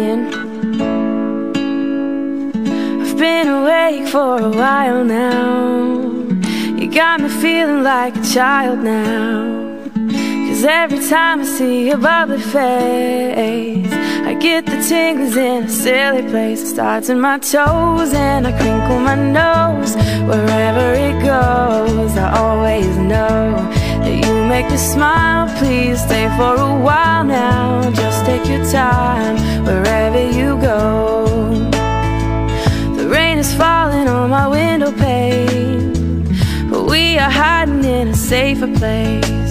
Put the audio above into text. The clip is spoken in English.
crying. I've been awake for a while now. You got me feeling like a child now. 'Cause every time I see your bubbly face, I get the tingles in a silly place. It starts in my toes and I crinkle my nose. Wherever it goes, I always know that you make me smile. Please stay for a while now. Just take your time wherever you go. The rain is falling on my window pane, but we are hiding in a safer place.